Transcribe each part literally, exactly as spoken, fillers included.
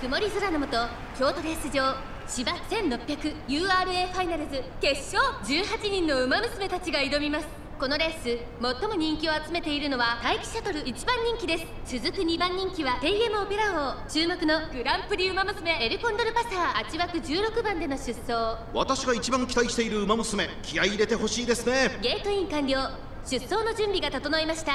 曇り空の下、京都レース場芝 せんろっぴゃくユーアールエー ファイナルズ決勝、じゅうはちにんの馬娘たちが挑みます。このレース最も人気を集めているのは待機シャトルいちばん人気です。続くにばん人気はテイエムオペラ王、注目のグランプリ馬娘エルコンドルパサー、あち枠じゅうろくばんでの出走。 私が一番期待している馬娘、気合い入れてほしいですね。 ゲートイン完了、出走の準備が整いました。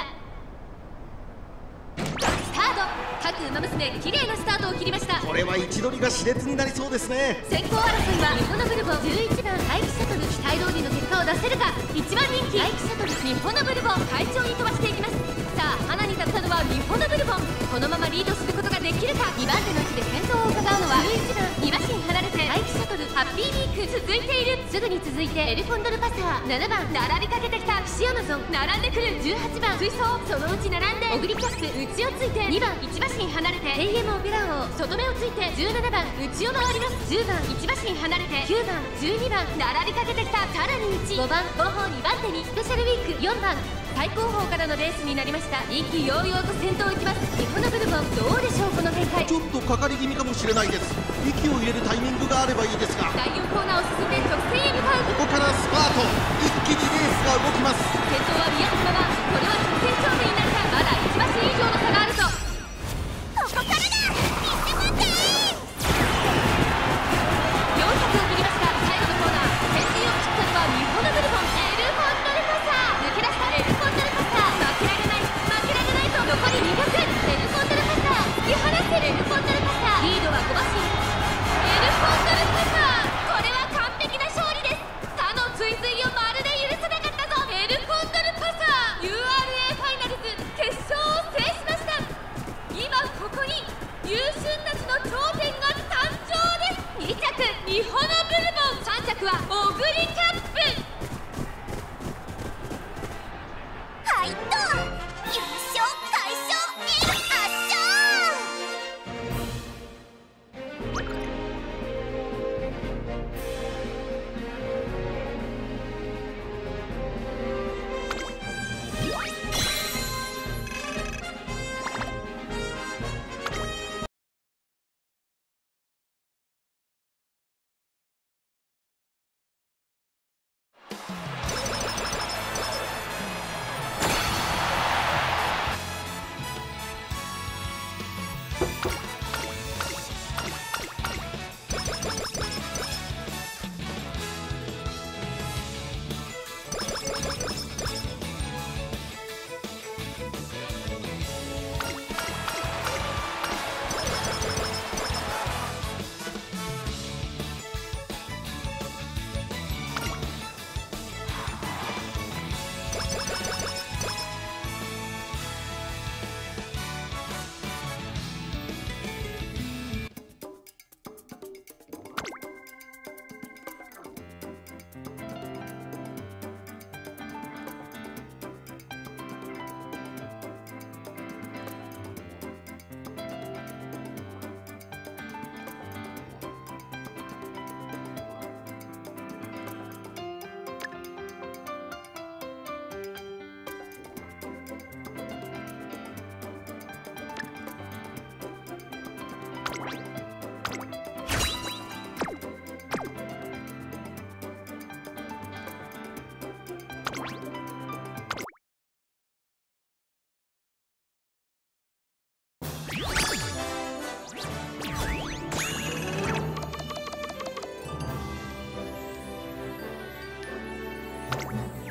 スタート、各馬娘綺麗なスタートを切りました。 これは位置取りが熾烈になりそうですね。 先行争いは日本のブルボじゅういちばん待機シャトル、期待通りの結果を出せるか。いちばん人気待機シャトル、日本のブルボ快調に飛ばしていきます。さあ花に立ったのは日本のブルボン、このままリードすることができるか。にばん手の位置で先頭を伺うのはじゅういちばん、に馬身離れて待機シャトル、ハッピーウィーク続いている。すぐに続いてエルコンドルパサー、ななばん並びかけてきた騎士アマゾン、並んでくるじゅうはちばん追走、そのうち並んでオグリキャップ、内をついてにばん、いち馬身離れてテイエムオペラ王、外目をついてじゅうななばん内を回ります。じゅうばんいち馬身離れてきゅうばん、じゅうにばん並びかけてきた。さらに内、ごばん後方にばん手にスペシャルウィークよんばん、最高峰からのレースになりました。意気揚々と先頭を行きます。日本のブルボンどうでしょう、この展開。 ちょっとかかり気味かもしれないです。息を入れるタイミングがあればいいですが。 だいよんコーナーを進んで直線へ向かう。 ここからスパート、一気にレースが動きます。 先頭は宮崎ママ、これは直線勝負になるか。まだいち馬身以上の差があると。ここからだ、見せてよんひゃくを切りました。最後のコーナー、先陣を切ったのは日本のブルボンエルコンドルパサー、抜け出したエルコンドルパサー、負けられない負けられないと。残りにひゃく、エルコンドルパサー突き放せる。エルコンドルパサーリードはご馬身、エルコンドルパサー、これは完璧な勝利です。他の追随をまるで許さなかったぞ。エルコンドルパサー ユーアールエー ファイナルズ決勝を制しました。今ここに優秀たちの頂点が誕生です。に着日本のブルボン、さん着はオグリキャップ。 はいっと優勝快勝エル圧勝。 うん。